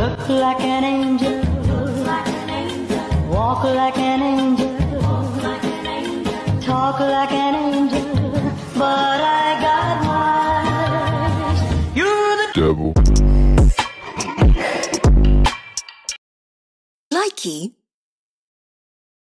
look like an angel, walk like an angel, talk like an angel, but I got wise. You're the devil. Likey